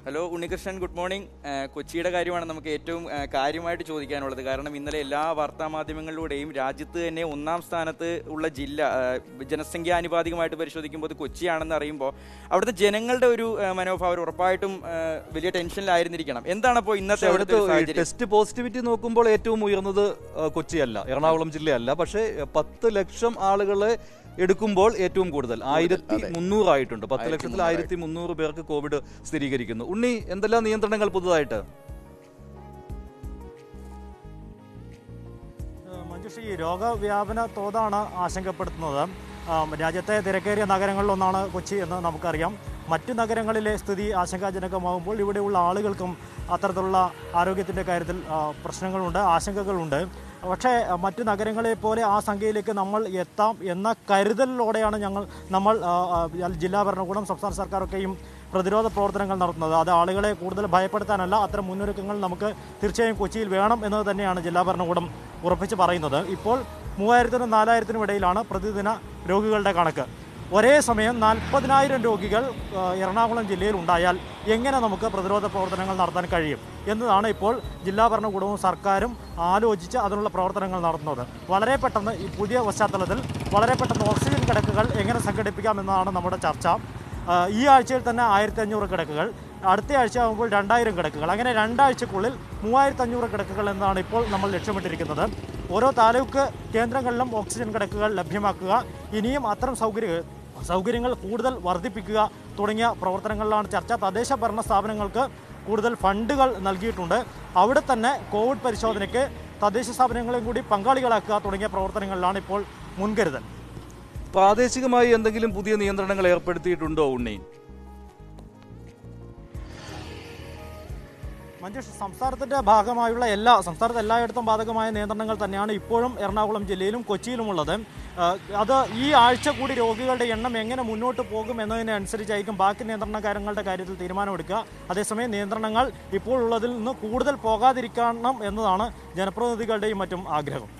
Hello Unnikrishnan, good morning. കൊച്ചിയുടെ കാര്യമാണ് നമുക്ക് ഏറ്റവും കാര്യമായിട്ട് ചോദിക്കാനുള്ളത്. കാരണം ഇന്നലെ എല്ലാ വാർത്താമാധ്യമങ്ങളിലൂടെയും രാജ്യത്ത് തന്നെ ഒന്നാം സ്ഥാനത്ത് ഉള്ള ജില്ല ജനസംഖ്യാനുപാതികമായിട്ട് പരിശോധിക്കുമ്പോൾ അത് കൊച്ചിയാണെന്ന് അറിയുമ്പോൾ അവിടുത്തെ ജനങ്ങളുടെ ഒരു മനോഭാവം ഉറപ്പായിട്ടും വലിയ ടെൻഷനിലായിരുന്നിരിക്കണം. എന്താണപ്പോൾ ഇന്നത്തെ ടെസ്റ്റ് പോസിറ്റിവിറ്റി നോക്കുമ്പോൾ ഏറ്റവും ഉയർന്നത് കൊച്ചിയല്ല, എറണാകുളം ജില്ലയല്ല. പക്ഷേ 10 ലക്ഷം ആളുകളെ എടുക്കുമ്പോൾ ഏറ്റവും കൂടുതൽ 1300 ആയിട്ടുണ്ട്. 10 ലക്ഷത്തിൽ 1300 പേർക്ക് കോവിഡ് സ്ഥിരീകരിക്കുന്നു. ഉണ്ണി, എന്തെല്ലാം നിയന്ത്രണങ്ങൾ പുതുതായിട്ട്? മഞ്ജുഷ്, ഈ രോഗവ്യാപന തോതാണ് ആശങ്കപ്പെടുത്തുന്നത്. രാജ്യത്തെ തിരക്കേറിയ നഗരങ്ങളിലൊന്നാണ് കൊച്ചി എന്ന് നമുക്കറിയാം. മറ്റു നഗരങ്ങളിലെ സ്ഥിതി ആശങ്കാജനകമാകുമ്പോൾ ഇവിടെയുള്ള ആളുകൾക്കും അത്തരത്തിലുള്ള ആരോഗ്യത്തിൻ്റെ കാര്യത്തിൽ പ്രശ്നങ്ങളുണ്ട്, ആശങ്കകളുണ്ട്. പക്ഷേ മറ്റു നഗരങ്ങളെ പോലെ ആ സംഖ്യയിലേക്ക് നമ്മൾ എത്താം എന്ന കരുതലോടെയാണ് നമ്മൾ ജില്ലാ ഭരണകൂടം, സംസ്ഥാന സർക്കാരൊക്കെയും പ്രതിരോധ പ്രവർത്തനങ്ങൾ നടത്തുന്നത്. അത് ആളുകളെ കൂടുതൽ ഭയപ്പെടുത്താനല്ല, അത്തരം മുന്നൊരുക്കങ്ങൾ നമുക്ക് തീർച്ചയായും കൊച്ചിയിൽ വേണം എന്നത് തന്നെയാണ് ജില്ലാ ഭരണകൂടം ഉറപ്പിച്ച് പറയുന്നത്. ഇപ്പോൾ 3000-നും 4000-നും ഇടയിലാണ് പ്രതിദിന രോഗികളുടെ കണക്ക്. ഒരേ സമയം 40,000 രോഗികൾ എറണാകുളം ജില്ലയിൽ ഉണ്ടായാൽ എങ്ങനെ നമുക്ക് പ്രതിരോധ പ്രവർത്തനങ്ങൾ നടത്താൻ കഴിയും എന്നതാണ് ഇപ്പോൾ ജില്ലാ ഭരണകൂടവും സർക്കാരും ആലോചിച്ച് അതിനുള്ള പ്രവർത്തനങ്ങൾ നടത്തുന്നത്. വളരെ പെട്ടെന്ന് ഈ പുതിയ പശ്ചാത്തലത്തിൽ വളരെ പെട്ടെന്ന് ഓക്സിജൻ കിടക്കുകൾ എങ്ങനെ സംഘടിപ്പിക്കാം എന്നതാണ് നമ്മുടെ ചർച്ച. ഈ ആഴ്ചയിൽ തന്നെ 1500 കിടക്കുകൾ, അടുത്ത ആഴ്ച ആകുമ്പോൾ 2000 കിടക്കുകൾ, അങ്ങനെ 2 ആഴ്ചക്കുള്ളിൽ 3500 കിടക്കുകൾ എന്നാണ് ഇപ്പോൾ നമ്മൾ ലക്ഷ്യമിട്ടിരിക്കുന്നത്. ഓരോ താലൂക്ക് കേന്ദ്രങ്ങളിലും ഓക്സിജൻ കിടക്കുകൾ ലഭ്യമാക്കുക, ഇനിയും അത്തരം സൗകര്യങ്ങൾ കൂടുതൽ വർദ്ധിപ്പിക്കുക തുടങ്ങിയ പ്രവർത്തനങ്ങളിലാണ് ചർച്ച. തദ്ദേശ ഭരണ സ്ഥാപനങ്ങൾക്ക് കൂടുതൽ ഫണ്ടുകൾ നൽകിയിട്ടുണ്ട്. അവിടെ തന്നെ കോവിഡ് പരിശോധനയ്ക്ക് തദ്ദേശ സ്ഥാപനങ്ങളെയും കൂടി പങ്കാളികളാക്കുക തുടങ്ങിയ പ്രവർത്തനങ്ങളിലാണ് ഇപ്പോൾ മുൻകരുതൽ. പ്രാദേശികമായി എന്തെങ്കിലും പുതിയ നിയന്ത്രണങ്ങൾ ഏർപ്പെടുത്തിയിട്ടുണ്ടോ ഉണ്ണി? മഞ്ജുഷ്, സംസ്ഥാനത്തിൻ്റെ ഭാഗമായുള്ള സംസ്ഥാനത്ത് എല്ലായിടത്തും ബാധകമായ നിയന്ത്രണങ്ങൾ തന്നെയാണ് ഇപ്പോഴും എറണാകുളം ജില്ലയിലും കൊച്ചിയിലുമുള്ളത്. അത് ഈ ആഴ്ച കൂടി രോഗികളുടെ എണ്ണം എങ്ങനെ മുന്നോട്ട് പോകും എന്നതിനനുസരിച്ചായിരിക്കും ബാക്കി നിയന്ത്രണ കാര്യങ്ങളുടെ കാര്യത്തിൽ തീരുമാനമെടുക്കുക. അതേസമയം നിയന്ത്രണങ്ങൾ ഇപ്പോൾ ഉള്ളതിൽ നിന്ന് കൂടുതൽ പോകാതിരിക്കണം എന്നതാണ് ജനപ്രതിനിധികളുടെയും മറ്റും ആഗ്രഹം.